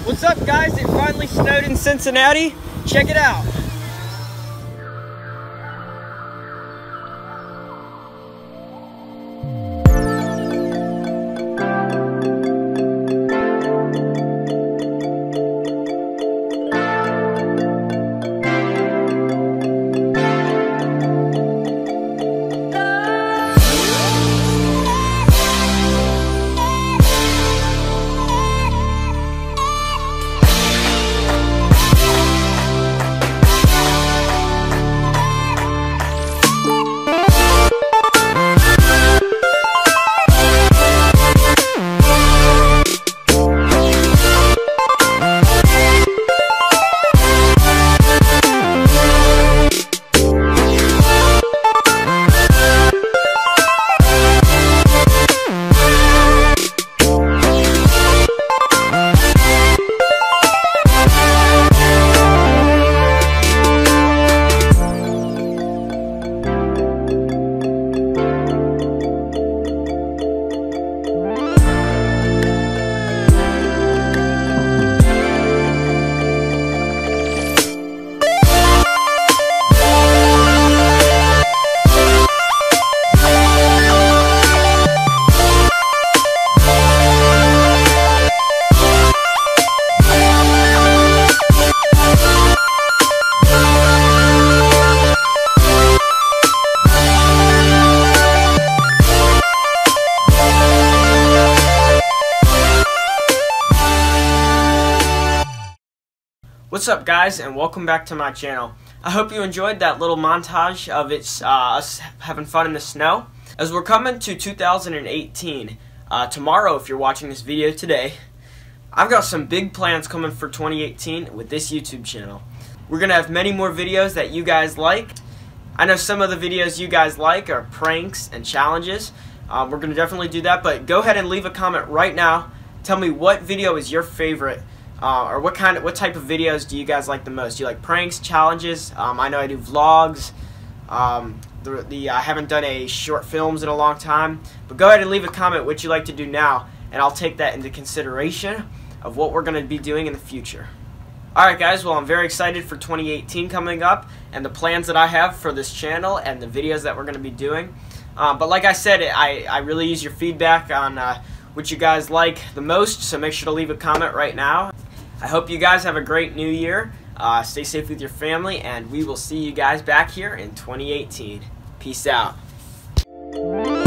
What's up, guys? It finally snowed in Cincinnati. Check it out. What's up, guys, and welcome back to my channel. I hope you enjoyed that little montage of us having fun in the snow. As we're coming to 2018, tomorrow, if you're watching this video today, I've got some big plans coming for 2018 with this YouTube channel. We're going to have many more videos that you guys like. I know some of the videos you guys like are pranks and challenges. We're going to definitely do that, but go ahead and leave a comment right now. Tell me what video is your favorite. Or what type of videos do you guys like the most? Do you like pranks, challenges? I know I do vlogs. I haven't done a short films in a long time. But go ahead and leave a comment what you like to do now, and I'll take that into consideration of what we're going to be doing in the future. Alright, guys, well, I'm very excited for 2018 coming up and the plans that I have for this channel and the videos that we're going to be doing. But like I said, I really use your feedback on what you guys like the most, so make sure to leave a comment right now. I hope you guys have a great new year. Stay safe with your family, and we will see you guys back here in 2018. Peace out.